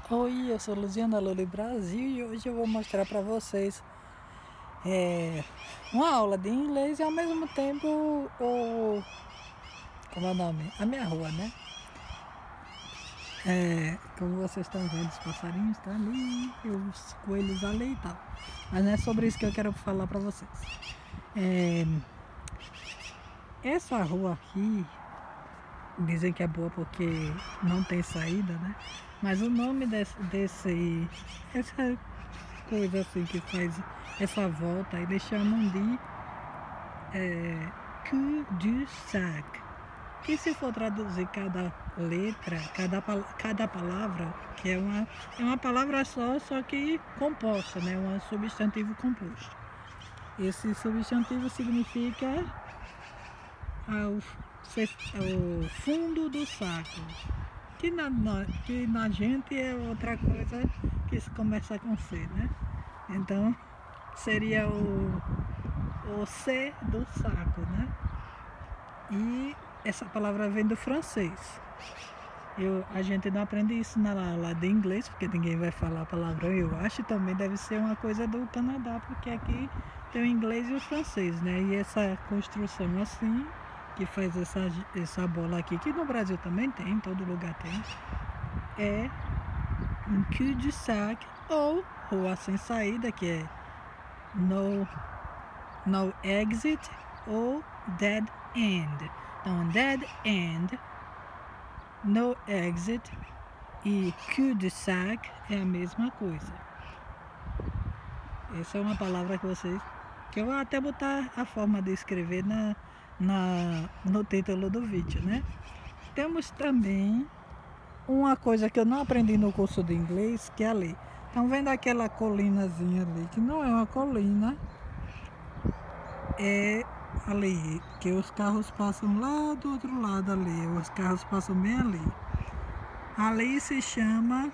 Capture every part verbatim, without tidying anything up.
Oi, eu sou Luziana Luli Brasil e hoje eu vou mostrar para vocês é, uma aula de inglês e ao mesmo tempo o, como é o nome? A minha rua, né? É, como vocês estão vendo, os passarinhos estão ali, e os coelhos ali e tal. Mas não é sobre isso que eu quero falar para vocês. É, essa rua aqui, dizem que é boa porque não tem saída, né? Mas o nome desse, desse essa coisa assim que faz essa volta, eles chamam de é, cul-de-sac. Que se for traduzir cada letra, cada, cada palavra, que é uma, é uma palavra só, só que composta, né? Um substantivo composto. Esse substantivo significa ao, ao fundo do saco. Que na, na, que na gente é outra coisa que se começa com C, né? Então seria o, o C do saco, né? E essa palavra vem do francês. Eu, a gente não aprende isso na aula de inglês, porque ninguém vai falar palavrão, eu acho. Também deve ser uma coisa do Canadá, porque aqui tem o inglês e o francês, né? E essa construção assim, que faz essa, essa bola aqui, que no Brasil também tem, em todo lugar tem, é um cul-de-sac ou rua sem saída, que é no, no exit ou dead end. Então, dead end, no exit e cul-de-sac é a mesma coisa. Essa é uma palavra que vocês... que eu vou até botar a forma de escrever na, na, no título do vídeo, né? Temos também uma coisa que eu não aprendi no curso de inglês, que é ali. Estão vendo aquela colinazinha ali, que não é uma colina, é ali, que os carros passam lá do outro lado ali, os carros passam bem ali. Ali se chama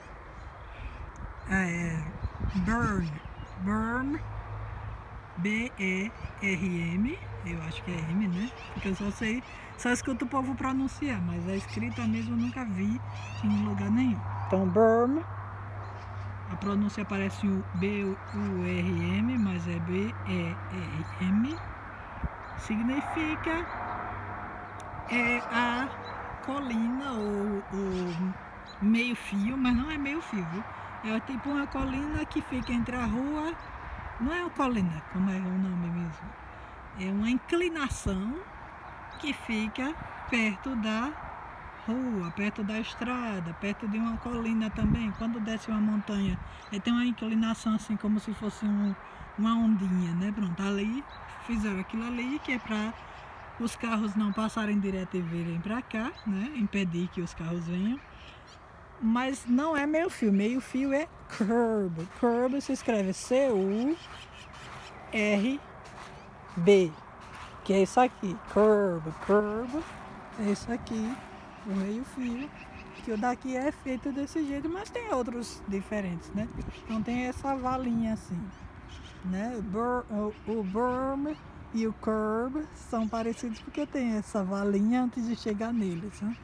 é, berm, berm, B E R M, eu acho que é M, né? Porque eu só sei, só escuto o povo pronunciar, mas a escrita mesmo eu nunca vi em lugar nenhum. Então, berm, a pronúncia parece o B U R M, mas é B E R M, significa é a colina ou o meio fio, mas não é meio fio, viu? É tipo uma colina que fica entre a rua. Não é uma colina, como é o nome mesmo. É uma inclinação que fica perto da rua, perto da estrada, perto de uma colina também. Quando desce uma montanha, aí tem uma inclinação assim, como se fosse um, uma ondinha, né? Pronto, ali fizeram aquilo ali, que é para os carros não passarem direto e virem para cá, né? Impedir que os carros venham. Mas não é meio fio, meio fio é curb. Curb se escreve C U R B, que é isso aqui, curb, curb, é isso aqui, o meio fio, que o daqui é feito desse jeito, mas tem outros diferentes, né? Então tem essa valinha assim, né? O berm e o curb são parecidos porque tem essa valinha antes de chegar neles, né?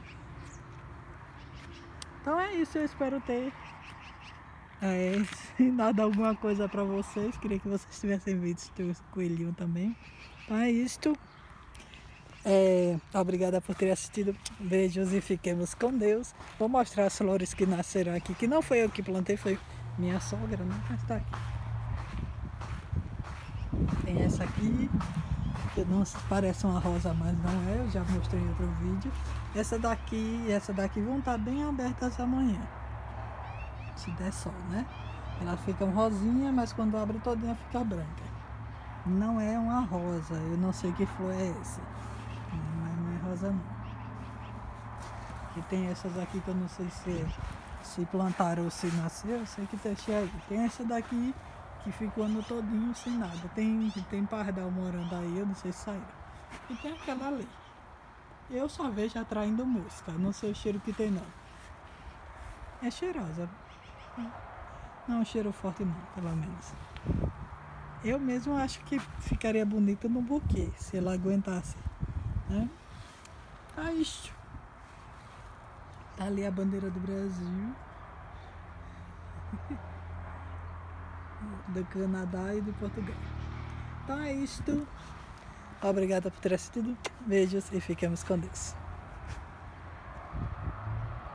Então é isso, eu espero ter é, ensinado alguma coisa para vocês. Queria que vocês tivessem visto o coelhinho também. Então é isto. É, obrigada por ter assistido. Beijos e fiquemos com Deus. Vou mostrar as flores que nasceram aqui, que não foi eu que plantei, foi minha sogra, né? Mas tá aqui. Tem essa aqui, que não parece uma rosa, mas não é, eu já mostrei em outro vídeo. Essa daqui e essa daqui vão estar bem abertas amanhã, se der sol, né? Elas ficam rosinha, mas quando abre todinha fica branca. Não é uma rosa, eu não sei que flor é essa, mas não é rosa não. E tem essas aqui que eu não sei se, se plantaram ou se nasceu, eu sei que deixei aí. Tem essa daqui que fica o ano todinho sem nada. Tem, tem pardal morando aí, eu não sei se saíram. E tem aquela ali. Eu só vejo atraindo mosca, não sei o cheiro que tem não. É cheirosa. Não é um cheiro forte não, pelo menos. Eu mesmo acho que ficaria bonita no buquê, se ela aguentasse, né? Ah, isso. Tá ali a bandeira do Brasil. do Canadá e do Portugal. Então é isto. Obrigada por ter assistido. Beijos e fiquemos com Deus.